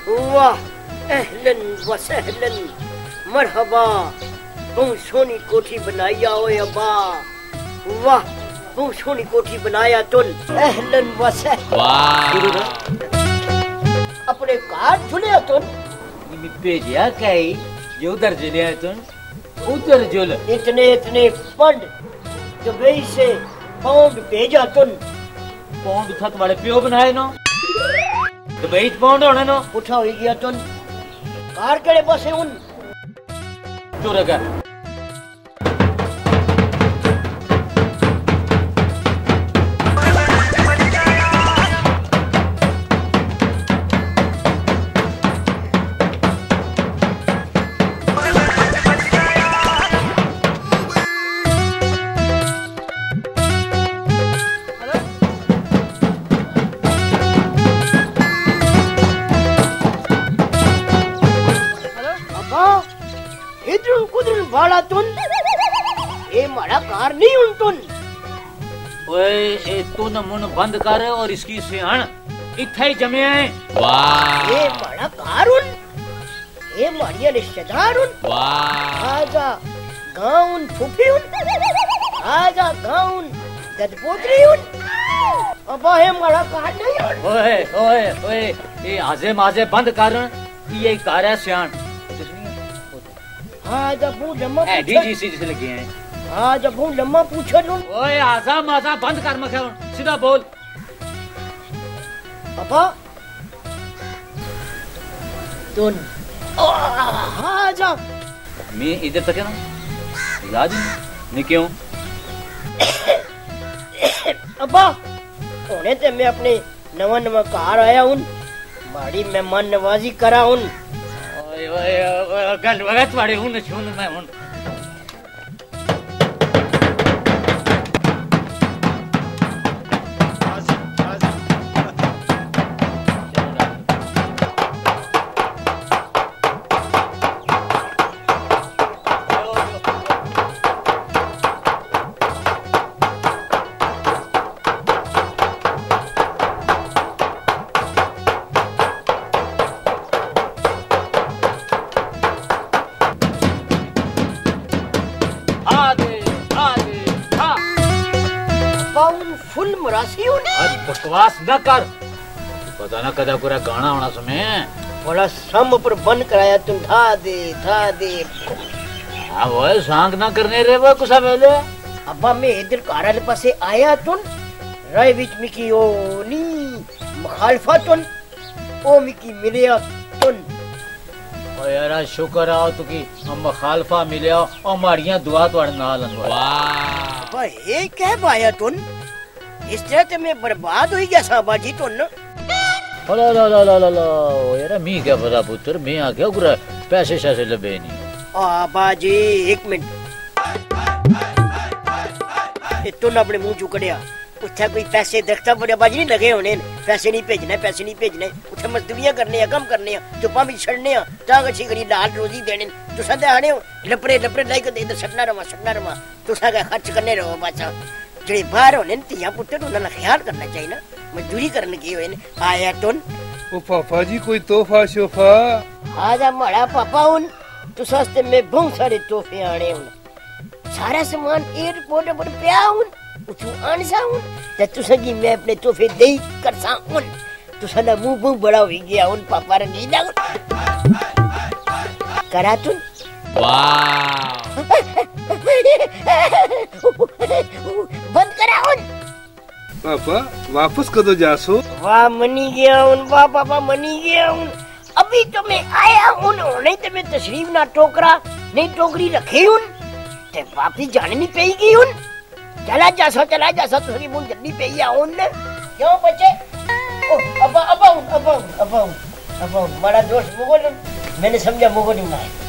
वाह, अहलन व सहलन, मरहबा। तू सोनी कोठी बनाई आओ अब्बा। वाह, तू सोनी कोठी बनाया तुन। अहलन व सहलन। वाह। अपने कार झुले तुन। भेजिया क्या ही? जो उधर झुले तुन, उधर झुल। इतने फंड दुबई से पाउंड भेजा तुन। पाउंड था तुम्हारे प्यो बनाए नो? दुबई पाउंड होने नो? उठा हो गया तुन। कार केड़े पासे उन? चुरा का। बाला तुन, ये मारा कार नहीं उन तुन। ओए तू न मुन बंद कर और इसकी सियाण इत्थे ही जमे हैं। वाह। ये मारा कार उन, ये मारिया रिश्तेदार उन। वाह। आजा गाउन फूफी उन, आजा गाउन ददपोत्री उन। अबा ये मारा कार नहीं उन। ओए ओए ओए ये आजे माजे बंद कर, ये कार है सियाण। आज अबू लम्मा डीजीसी जिसे लगे हैं। आज अबू लम्मा पूछो लूं। ओए आजा माजा बंद कर मखे सीधा बोल। पापा तुन आजा। मैं इधर तक है ना, इलाज नहीं क्यों? अब्बा होने ते मैं अपने नवा कार आया हूं, माड़ी मेहमान नवाजी करा हूं। गल वगत वाले हूं न छून मैं हूं। फुल मरासी होने। आज बकवास न कर, पता ना कदा पूरा गाना होना समय बड़ा सम पर बंद कराया तुम। था दे हाँ वो सांग ना करने रे वो कुछ पहले। अब्बा मैं इधर कारल पासे आया तुन, राय विच मिकी ओ नी मुखालफा तुन, ओ मिकी मिलिया तुन। ओ यार शुक्र आओ तू की हम मुखालफा मिलिया और माड़ियां दुआ तोड़ नाल अनवर। वाह। अब्बा ये क्या पाया तुन? इस तरह ते मैं बर्बाद हो गया साबाजी तुन। ला ला ला ला ला यार मी क्या पता पुत्र, मैं आ गया गुरा पैसे शैसे लबे नहीं। बाजी एक मिनट, तुन अपने मुंह चू कड़िया उठा कोई पैसे देखता बड़े बाजी नहीं लगे होने। पैसे नहीं भेजने उठे मजदूरियां करने कम करने चुप्पा भी छड़ने तां अच्छी करी लाल रोजी देने। तुसा दे आने लपरे लाई के इधर सटना रवा तुसा का खर्च करने रहो। बाचा जेड़े बाहर होने तियां पुत्तर उन्हां ख्याल करना चाहिए ना, मजदूरी करने की होए आया तुन। ओ पापा जी कोई तोहफा शोफा? आजा माड़ा पापा उन तुसा वास्ते मैं बहुत सारे तोहफे आने उन, सारा सामान एयरपोर्ट पर पिया उन, उठू आन सा उन ते तुसा की मैं अपने तोहफे दे कर सा उन। तुसा ना मुंह बड़ा हो गया उन पापा रंगीला उन करा तुन। वाह। बंद करा उन। पापा वापस कदों जासो? वाह मनी गया उन, वाह पापा मनी गया उन। अभी तो मैं आया उन, नहीं तो मैं तशरीफ ना टोकरा नहीं टोकरी रखे उन ते वापिस जाने नहीं पेगी उन। चला जासो तुरी मुन जल्दी पे उन। क्यों बच्चे? ओ अब्बा बड़ा दोस्त मुगल, मैंने समझा मुगल ना है।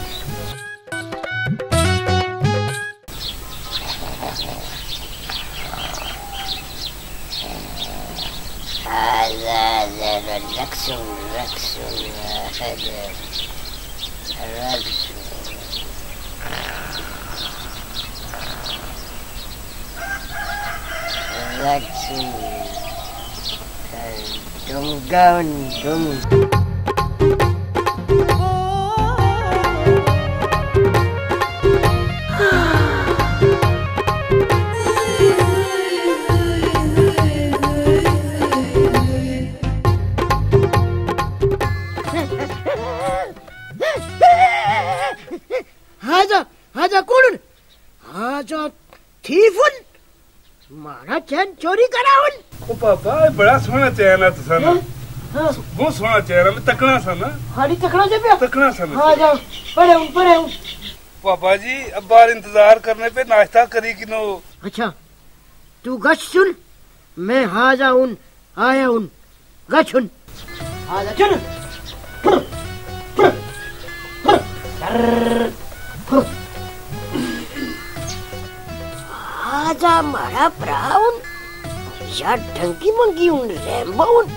Dum हाजा कौन हाजा थीफुन मारा चैन चोरी कराउन ओ पापा बड़ा सोना चैन है तुसा ना बहुत सोना चैन है मैं तकना सा ना हाड़ी तकना से पे तकना सा ना हाजा पड़े पापा जी अब बार इंतजार करने पे नाश्ता करी कि नो अच्छा तू गश सुन मैं हाजा उन आया उन गश सुन हाजा चल हाजा मारा प्राउन या ढंकी मंगी उन रैम्बाउन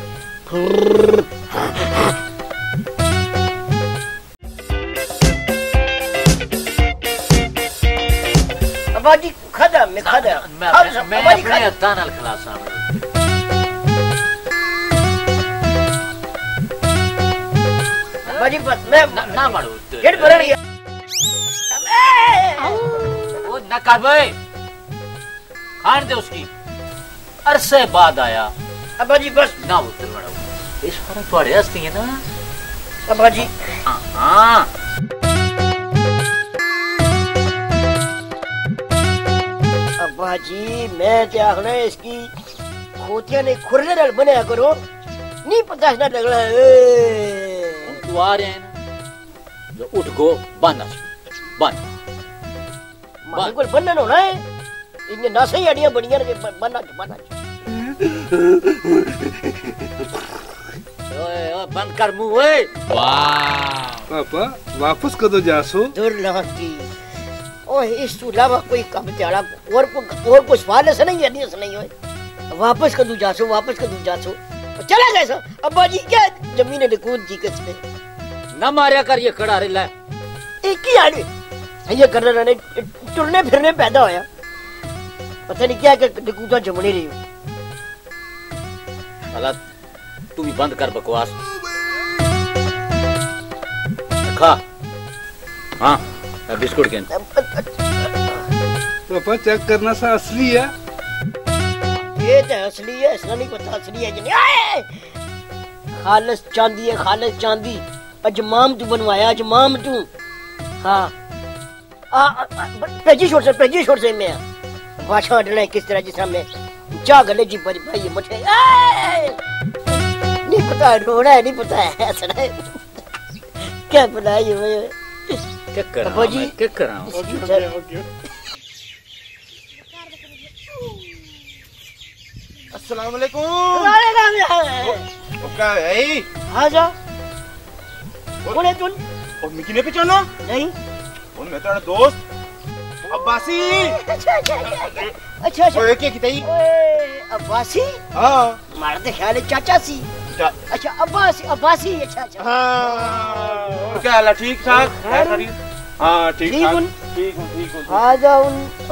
अबाजी खादा मैं खादा मैं अपने हत्था नाल खलासा अबाजी बस मैं ना मारो गेट भर रही वो ना कर भाई खान दे उसकी अरसे बाद आया अबाजी बस ना उतर बड़ा इस सारा थोड़े हस्ती है ना अबाजी हाँ अबाजी मैं क्या आखना है इसकी खोतिया ने खुरले नाल बनाया करो नहीं पता है ना लगला तू आ रहे हैं ना जो उठ गो बंद बिल्कुल बंधन होना है इनने ना सही अड़ियां बनियां ने बना ओए बंद कर मुंह ओए वाह पापा वापस कदों जासो दुर्लांकी ओए इस तू अलावा कोई काम त्याड़ा और कुछ सवाल है नहीं है नहीं होए वापस कदों जासो चला गए सो अब्बा जी क्या जमीन ने कूद जी कस पे ना मारिया कर ये खड़ा रे ला एक ही आड़े ये करना ने टुरने फिरने पैदा होया पता नहीं क्या कूदा जमने रही हो हालात तू भी बंद कर बकवास खा हाँ बिस्कुट के पापा चेक करना सा असली है ये तो असली है इसका नहीं पता असली है नहीं खालिस चांदी अजमाम तू बनवाया अजमाम तू हाँ पेजी छोड़ से मैं भाषा डले किस तरह जिस में जा गले जी भाई मुझे नहीं पता रोना है नहीं पता है ऐसा है क्या पता ये क्या कर रहा हूँ अस्सलाम वालेकुम क्या है हाँ जा कौन है तुम और मिकी ने पहचाना नहीं और मैं तेरा दोस्त अब्बासी अच्छा ओए क्या किताई ओए अब्बासी हां मार दे ख्याल है चाचा सी अच्छा अब्बासी अच्छा हां और क्या हाल है ठीक ठाक है खरी हां ठीक हूं आ जाओ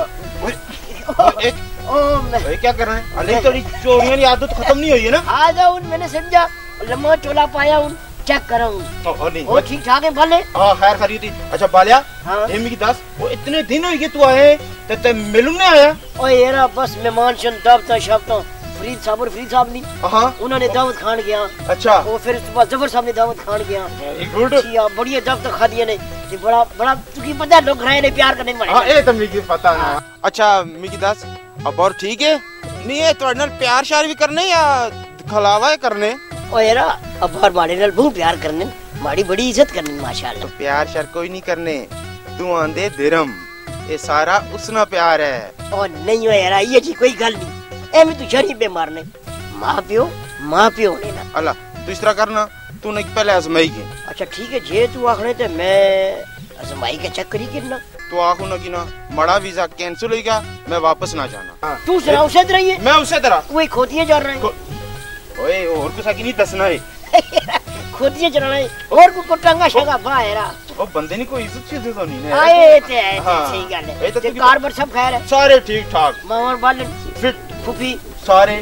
एक ओए क्या कर रहे हैं अरे तेरी चोरियों की आदत खत्म नहीं हुई है ना आ जाओ मैंने समझा लम्बा चोला पाया हूं चेक करा हूं और नहीं वो ठीक ठाक है भले हां खैर खरी थी अच्छा बालिया हाँ? मिकी दस वो इतने दिन हो गए तू आए ते मिलूं नहीं आया ओए यार बस मेहमान शन दावत शब्द फरीद साहब नहीं हां उन्होंने दावत खान गया अच्छा वो फिर सुबह जफर साहब ने दावत खान गया वेरी गुड या बढ़िया दावत खा दिए ने ये बड़ा तुकी पता है लोग रहे ने प्यार करने वाले हां ए तो मिकी पता ना अच्छा मिकी दस अब और ठीक है नहीं है तो नाल प्यार शार भी करने या खलावा करने ओ यारा अब हर माड़े नाल बहुत प्यार करने माड़ी बड़ी इज्जत करने माशाल्लाह तो प्यार शार कोई नहीं करने तू आंदे दिरम ये सारा उसना प्यार है ओ नहीं हो यारा ये जी कोई गल नहीं एम तू शरीफ पे मारने मां पियो ने ना अल्लाह तू इस तरह करना तू ने पहले आजमाई की अच्छा ठीक है जे तू आखने ते मैं आजमाई के चक्कर ही करना तो आखू ना कि ना मड़ा वीजा कैंसिल हो गया मैं वापस ना जाना तू सुना उसे तरह ही मैं उसे तरह वही खोतियां जा रहे हैं ओए और कुछ आगे नहीं दसना है खोतियां चलाना है और को टंगा शंगा बाहरा ओ बंदे ने कोई इज्जत चीज तो नहीं है आए ते हाँ। सही गल ये है तो ते तुकी- कार पर सब खैर है सारे ठीक ठाक मावर बाल फिट फुफी सारे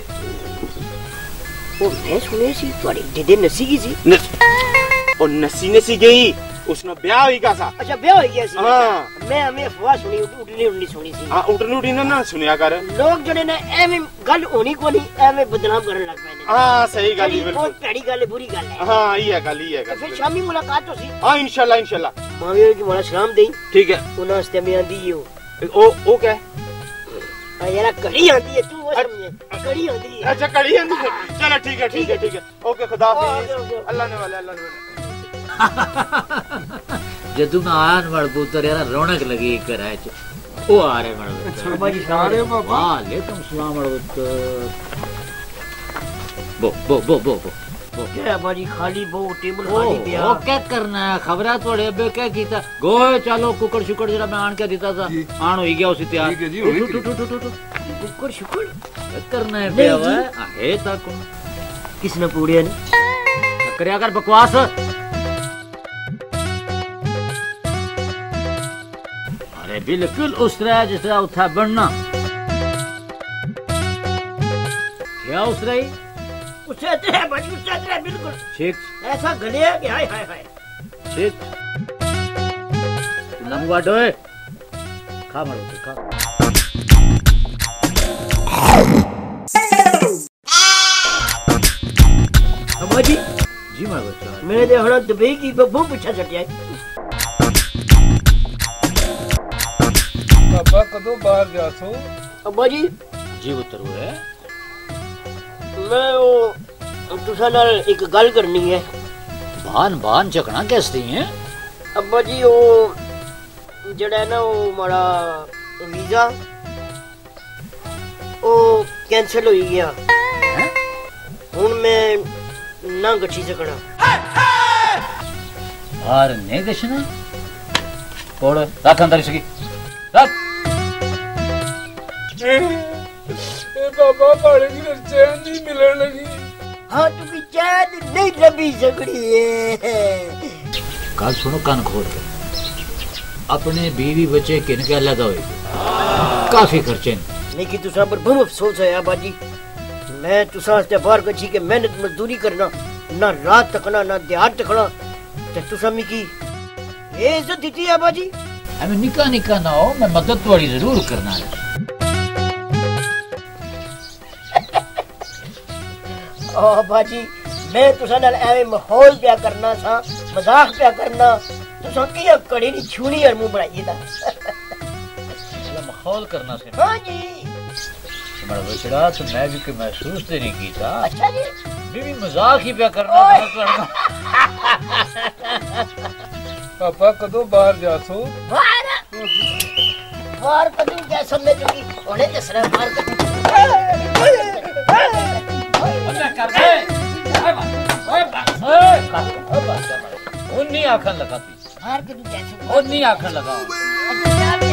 ओ मैं सुने सी थोड़ी दीदी नसी की सी ओ नसी सी गई उसने ब्याह हुई का सा अच्छा ब्याह हो गया सी हाँ। मैं अफवाह सुनी उठनी सुनी सी हां उठनी उठी ना सुनिया कर लोग जने ने एवे गल होनी को नहीं एवे बदनाम करने लग पए हाँ सही गल है, बहुत भैड़ी गल है, बुरी गल है। हाँ ये गल ही है। फिर शामी मुलाकात होसी। हाँ इंशाल्लाह इंशाल्लाह। मावी की मोला सलाम देई। ठीक है। उना वास्ते मैं आंदी हो। ओ क्या है? यार कड़ी आंदी है, तू वो समझे, कड़ी आंदी है। अच्छा कड़ी आंदी है, चलो ठीक है ठीक है ठीक है, ओके खुदा हाफिज़, अल्लाह ने वाले अल्लाह ने वाले। जदू मैं आया न पुत्र यार रौनक लगी कराए च ओ आ रहे मड़ बाजी सारे वालेकुम सलाम पुत्र बो क्या बाजी खाली बो टेबल खाली पिया ओ क्या करना है खबरा थोड़े अबे क्या कीता गोए चलो कुकर शुकर जरा मैं आन के देता था आन हो गया उसी तैयार ठीक है जी, होई कुकर शुकर क्या करना है बे है तक किसने पूड़े ने करया कर बकवास। अरे बिल्कुल उस तरह जिस तरह उठा बनना क्या उस रही उससे तरह बाजी उससे तरह बिल्कुल ठीक ऐसा गलिया कि हाय हाय हाय ठीक लंबा डोए खा मारो खा बाजी जी मार बच्चा मैंने देखा दुबई की बब्बू पूछा चटिया पापा कदों बाहर जासो? अब्बा जी जी उतर हुए मैं वो तुसा नाल एक गल करनी है। बान बान चकना कैसे हैं? अब्बा जी वो जड़ा है ना वो हमारा वीजा वो कैंसिल हो गया हुन मैं ना गच्छी सकना बाहर नहीं गछना कोड़ रख अंदर इसकी रख बाबा बाड़े की चैन नहीं मिलने लगी। हाँ तू की चैन नहीं लभी सकड़ी है। कल सुनो कान खोल के अपने बीवी बच्चे किनके अलग हुए काफी खर्चे लेकिन तुसा पर बहुत अफसोस है अब्बा जी मैं तुसा वास्ते बाहर गच्छी के मेहनत मजदूरी करना ना रात तकना ना दिहाड़ तकना ते तुसा मिकी ये इज्जत दी है अब्बा जी। हमें निका निका ना हो मैं मदद थोड़ी जरूर करना है। ओ बाजी मैं तुसा नाल एवे माहौल प्या करना था मजाक प्या करना तुसा किया कड़ी नी छुरी और मुंह बनाई दा माहौल करना से हां जी हमारा बचड़ा तो मैं भी कोई महसूस तो नहीं की था। अच्छा जी बीवी मजाक ही प्या करना था पापा कदों बाहर जासो? बाहर कदू क्या समझ चुकी ओने ते सर बाहर कर दे उन्नी आखन लगाती बाहर कदू कैसे उन्नी आखन लगाओ